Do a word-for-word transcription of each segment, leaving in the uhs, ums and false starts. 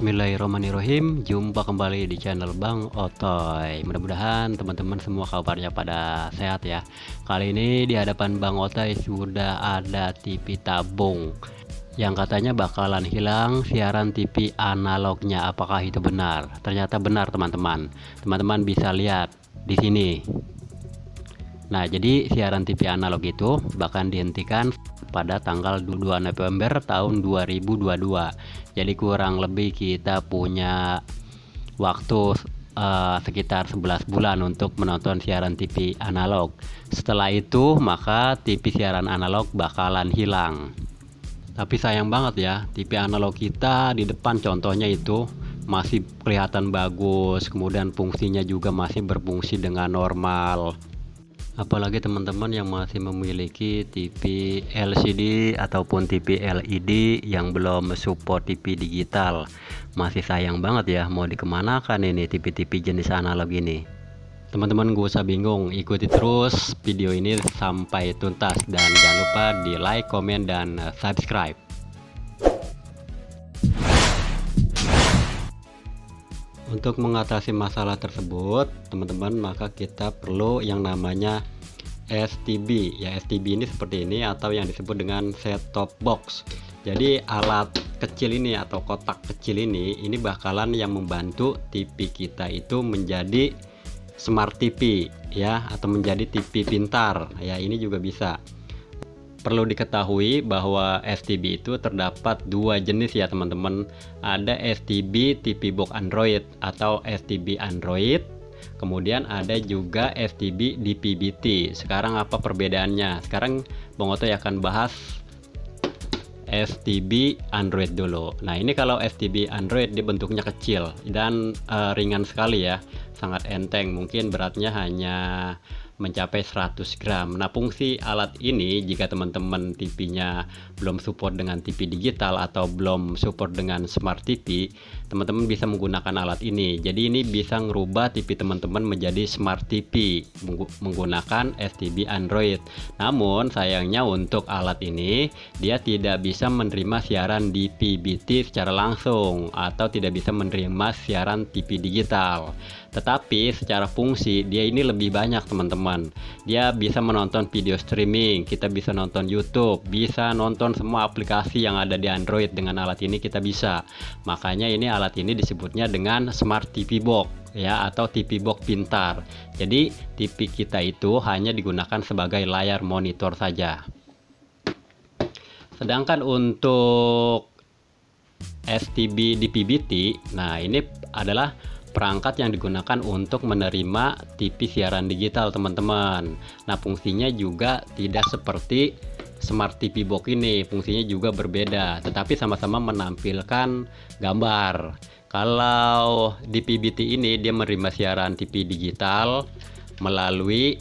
Bismillahirrahmanirrahim. Jumpa kembali di channel Bang Otoy. Mudah-mudahan teman-teman semua kabarnya pada sehat ya. Kali ini di hadapan Bang Otoy sudah ada T V tabung yang katanya bakalan hilang siaran T V analognya. Apakah itu benar? Ternyata benar teman-teman. Teman-teman bisa lihat di sini. Nah, jadi siaran T V analog itu bahkan dihentikan pada tanggal dua puluh dua November tahun dua ribu dua puluh dua. Jadi kurang lebih kita punya waktu uh, sekitar sebelas bulan untuk menonton siaran T V analog. Setelah itu maka T V siaran analog bakalan hilang. Tapi sayang banget ya, T V analog kita di depan contohnya itu masih kelihatan bagus, kemudian fungsinya juga masih berfungsi dengan normal. Apalagi teman-teman yang masih memiliki T V L C D ataupun T V L E D yang belum support T V digital, masih sayang banget ya, mau dikemanakan ini T V-T V jenis analog ini. Teman-teman gak usah bingung, ikuti terus video ini sampai tuntas dan jangan lupa di like, komen, dan subscribe. Untuk mengatasi masalah tersebut teman-teman, maka kita perlu yang namanya S T B ya. S T B ini seperti ini atau yang disebut dengan set top box. Jadi alat kecil ini atau kotak kecil ini ini bakalan yang membantu T V kita itu menjadi smart T V ya, atau menjadi T V pintar ya. Ini juga bisa. Perlu diketahui bahwa S T B itu terdapat dua jenis ya teman-teman. Ada S T B T V box Android atau S T B Android. Kemudian ada juga S T B D P B T. Sekarang apa perbedaannya? Sekarang Bang Otoy akan bahas S T B Android dulu. Nah, ini kalau S T B Android dia bentuknya kecil dan uh, ringan sekali ya. Sangat enteng, mungkin beratnya hanya mencapai seratus gram. Nah, fungsi alat ini jika teman-teman T V-nya belum support dengan T V digital atau belum support dengan smart T V, teman-teman bisa menggunakan alat ini. Jadi ini bisa ngerubah T V teman-teman menjadi smart T V menggunakan S T B Android. Namun sayangnya untuk alat ini dia tidak bisa menerima siaran D P B T secara langsung atau tidak bisa menerima siaran T V digital. Tetapi secara fungsi dia ini lebih banyak teman-teman. Dia bisa menonton video streaming, kita bisa nonton YouTube, bisa nonton semua aplikasi yang ada di Android dengan alat ini kita bisa. Makanya ini alat ini disebutnya dengan smart T V box ya, atau T V box pintar. Jadi T V kita itu hanya digunakan sebagai layar monitor saja. Sedangkan untuk S T B D P B T, nah ini adalah perangkat yang digunakan untuk menerima T V siaran digital teman-teman. Nah, fungsinya juga tidak seperti smart T V box ini, fungsinya juga berbeda, tetapi sama-sama menampilkan gambar. Kalau D P B T ini dia menerima siaran T V digital melalui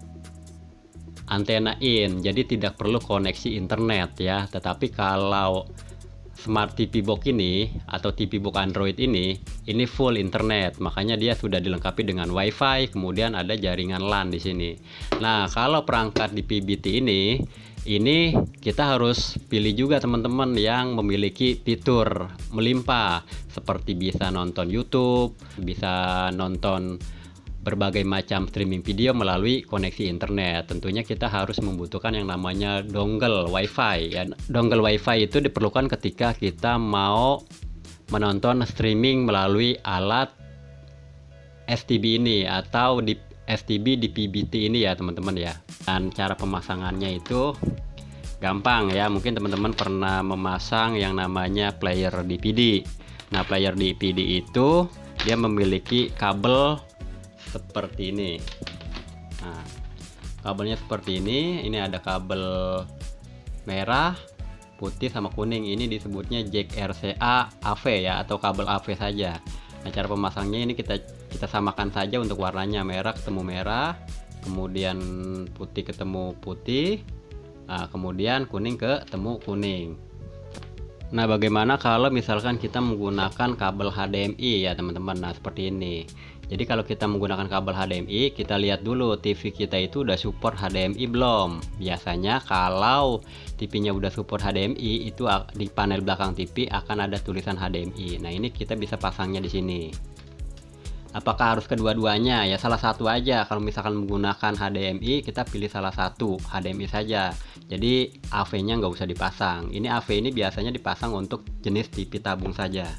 antena in, jadi tidak perlu koneksi internet ya. Tetapi kalau smart T V box ini atau T V box Android ini ini full internet, makanya dia sudah dilengkapi dengan WiFi, kemudian ada jaringan LAN di sini. Nah, kalau perangkat D P B T ini ini kita harus pilih juga teman-teman yang memiliki fitur melimpah seperti bisa nonton YouTube, bisa nonton berbagai macam streaming video melalui koneksi internet. Tentunya kita harus membutuhkan yang namanya dongle WiFi ya. Dongle WiFi itu diperlukan ketika kita mau menonton streaming melalui alat S T B ini atau di S T B D P B T ini ya teman-teman ya. Dan cara pemasangannya itu gampang ya. Mungkin teman-teman pernah memasang yang namanya player D V D. Nah, player D V D itu dia memiliki kabel seperti ini. Nah, kabelnya seperti ini. Ini ada kabel merah, putih, sama kuning. Ini disebutnya jack R C A A V ya, atau kabel A V saja. Nah, cara pemasangnya ini kita kita samakan saja untuk warnanya. Merah ketemu merah, kemudian putih ketemu putih, nah, kemudian kuning ketemu kuning. Nah, bagaimana kalau misalkan kita menggunakan kabel H D M I ya teman-teman? Nah, seperti ini. Jadi kalau kita menggunakan kabel H D M I, kita lihat dulu T V kita itu udah support H D M I belum. Biasanya kalau T V-nya udah support H D M I, itu di panel belakang T V akan ada tulisan H D M I. Nah, ini kita bisa pasangnya di sini. Apakah harus kedua-duanya? Ya salah satu aja. Kalau misalkan menggunakan H D M I, kita pilih salah satu H D M I saja. Jadi A V-nya nggak usah dipasang. Ini A V ini biasanya dipasang untuk jenis T V tabung saja.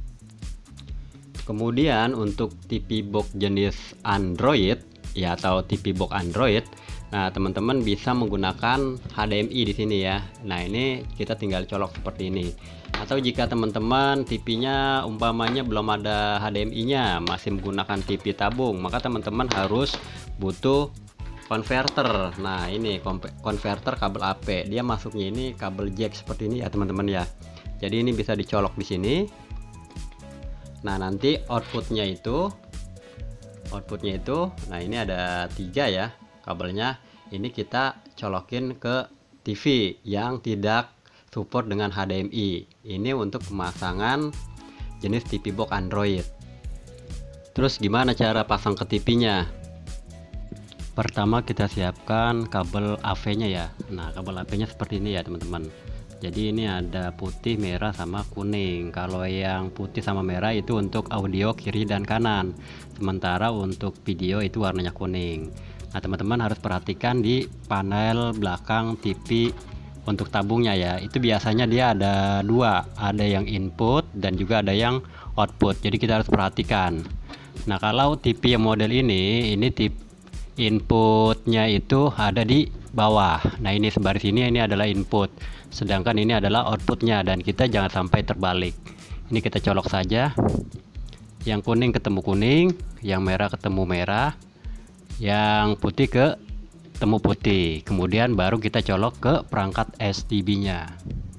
Kemudian untuk T V box jenis Android ya, atau T V box Android, nah teman-teman bisa menggunakan H D M I di sini ya. Nah, ini kita tinggal colok seperti ini. Atau jika teman-teman T V-nya umpamanya belum ada H D M I-nya, masih menggunakan T V tabung, maka teman-teman harus butuh konverter. Nah, ini konverter kabel A P. Dia masuknya ini kabel jack seperti ini ya, teman-teman ya. Jadi ini bisa dicolok di sini. Nah, nanti outputnya itu outputnya itu nah ini ada tiga ya kabelnya. Ini kita colokin ke T V yang tidak support dengan H D M I. Ini untuk pemasangan jenis T V box Android. Terus gimana cara pasang ke T V-nya? Pertama kita siapkan kabel A V-nya ya. Nah, kabel A V-nya seperti ini ya, teman-teman. Jadi ini ada putih, merah, sama kuning. Kalau yang putih sama merah itu untuk audio kiri dan kanan. Sementara untuk video itu warnanya kuning. Nah, teman-teman harus perhatikan di panel belakang T V untuk tabungnya ya. Itu biasanya dia ada dua, ada yang input dan juga ada yang output. Jadi kita harus perhatikan. Nah, kalau T V yang model ini, ini tip inputnya itu ada di bawah. Nah, ini sebaris ini ini adalah input, sedangkan ini adalah outputnya, dan kita jangan sampai terbalik. Ini kita colok saja, yang kuning ketemu kuning, yang merah ketemu merah, yang putih ketemu putih. Kemudian baru kita colok ke perangkat S T B-nya.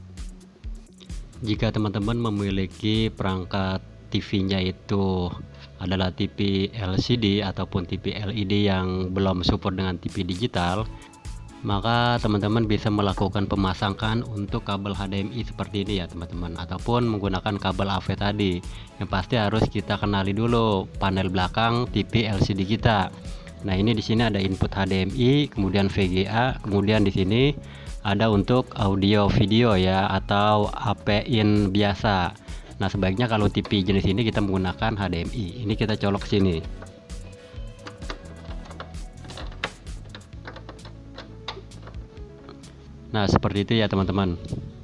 Jika teman-teman memiliki perangkat T V-nya itu adalah T V L C D ataupun T V L E D yang belum support dengan T V digital, maka teman-teman bisa melakukan pemasangan untuk kabel H D M I seperti ini ya, teman-teman, ataupun menggunakan kabel A V tadi. Yang pasti harus kita kenali dulu panel belakang T V L C D kita. Nah, ini di sini ada input H D M I, kemudian V G A, kemudian di sini ada untuk audio video ya, atau A P in biasa. Nah, sebaiknya kalau T V jenis ini kita menggunakan H D M I. Ini kita colok sini. Nah, seperti itu ya, teman-teman.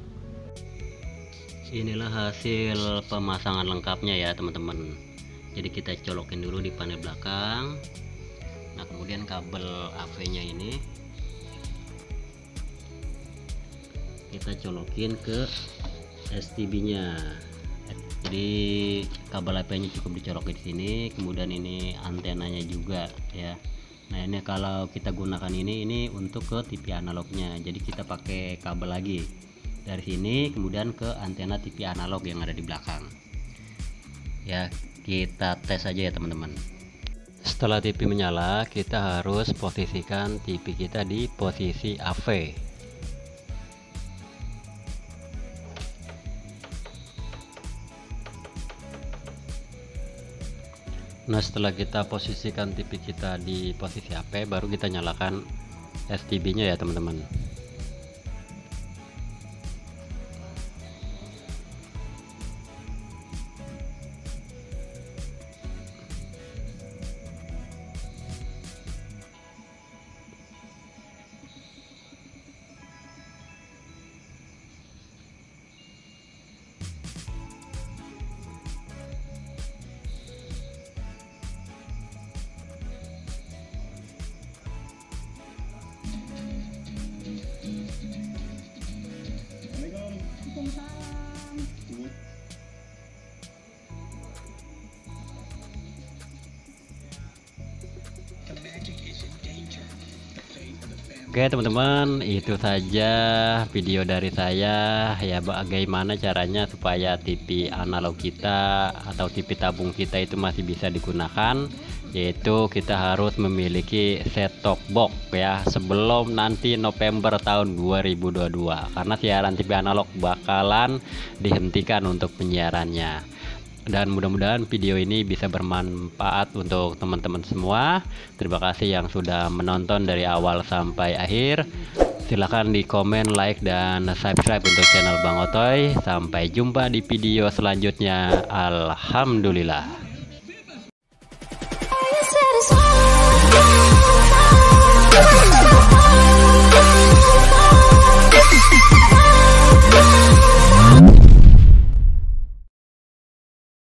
Inilah hasil pemasangan lengkapnya ya, teman-teman. Jadi kita colokin dulu di panel belakang. Nah, kemudian kabel A V-nya ini kita colokin ke S T B-nya. Jadi kabel A V-nya cukup dicolokin di sini, kemudian ini antenanya juga ya. Nah, ini kalau kita gunakan ini ini untuk ke T V analognya. Jadi kita pakai kabel lagi dari sini kemudian ke antena T V analog yang ada di belakang. Ya, kita tes aja ya, teman-teman. Setelah T V menyala, kita harus posisikan T V kita di posisi A V. Nah, setelah kita posisikan T V kita di posisi A V, baru kita nyalakan S T B-nya ya, teman-teman. Oke, teman-teman, itu saja video dari saya ya, bagaimana caranya supaya T V analog kita atau T V tabung kita itu masih bisa digunakan, yaitu kita harus memiliki set top box ya sebelum nanti November tahun dua ribu dua puluh dua, karena siaran T V analog bakalan dihentikan untuk penyiarannya. Dan mudah-mudahan video ini bisa bermanfaat untuk teman-teman semua. Terima kasih yang sudah menonton dari awal sampai akhir. Silahkan di komen, like, dan subscribe untuk channel Bang Otoy. Sampai jumpa di video selanjutnya. Alhamdulillah.